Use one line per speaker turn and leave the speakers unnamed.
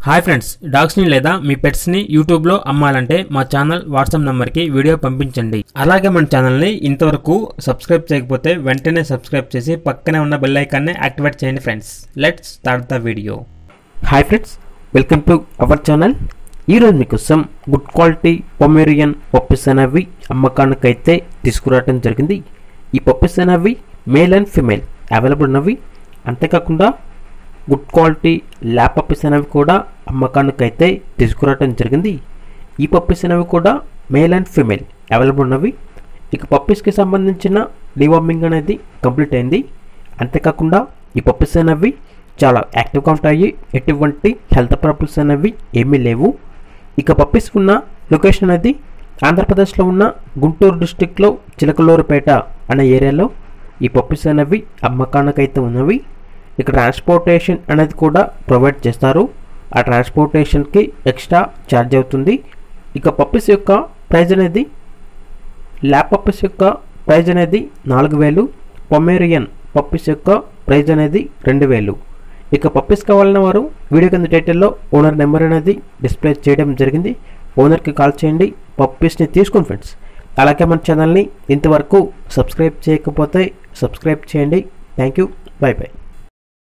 Hi friends, డాగ్స్ని లేదా మీ పెట్స్ని యూట్యూబ్లో అమ్మాలంటే మా ఛానల్ వాట్సాప్ నెంబర్కి వీడియో పంపించండి. అలాగే మన ఛానల్ని ఇంతవరకు సబ్స్క్రైబ్ చేయకపోతే వెంటనే సబ్స్క్రైబ్ చేసి పక్కనే ఉన్న బెల్ ఐకాన్ని యాక్టివేట్ చేయండి friends. Let's start the video. Hi friends, welcome to our channel. ఈరోజు మీకోసం గుడ్ క్వాలిటీ పొమేరియన్ పప్పీస్ అనేవి అమ్మకానికైతే తీసుకురావడం జరిగింది. ఈ పప్పీస్ అనేవి మేల్ అండ్ ఫిమేల్ అవైలబుల్ ఉన్నవి. అంతేకాకుండా గుడ్ క్వాలిటీ ల్యాబ్ పప్పీస్ అనేవి కూడా అమ్మకానికైతే తీసుకురావడం జరిగింది. ఈ పప్పీస్ అనేవి కూడా మేల్ అండ్ ఫిమేల్ అవైలబుల్ ఉన్నవి. ఇక పప్పీస్కి సంబంధించిన డివార్మింగ్ అనేది కంప్లీట్ అయింది. అంతేకాకుండా ఈ పప్పీస్ అనేవి చాలా యాక్టివ్గా ఉంటాయి. ఎటువంటి హెల్త్ ప్రాబ్లమ్స్ అనేవి ఏమీ లేవు. ఇక పప్పీస్ ఉన్న లొకేషన్ అనేది ఆంధ్రప్రదేశ్లో ఉన్న గుంటూరు డిస్టిక్లో చిలకలూరుపేట అనే ఏరియాలో ఈ పప్పీస్ అనేవి అమ్మకానికైతే ఉన్నవి. ఇక ట్రాన్స్పోర్టేషన్ అనేది కూడా ప్రొవైడ్ చేస్తారు. ఆ ట్రాన్స్పోర్టేషన్కి ఎక్స్ట్రా ఛార్జ్ అవుతుంది. ఇక పప్పీస్ యొక్క ప్రైజ్ అనేది ల్యాబ్ పప్పీస్ యొక్క ప్రైజ్ అనేది 4000, పొమేరియన్ పప్పీస్ యొక్క ప్రైజ్ అనేది 2000. ఇక పప్పీస్ కావాలన్న వారు వీడియో కింద టైటిల్లో ఓనర్ నెంబర్ అనేది డిస్ప్లే చేయడం జరిగింది. ఓనర్కి కాల్ చేయండి, పప్పీస్ని తీసుకోండి ఫ్రెండ్స్. అలాగే మన ఛానల్ని ఇంతవరకు సబ్స్క్రైబ్ చేయకపోతే సబ్స్క్రైబ్ చేయండి. Thank you, bye by.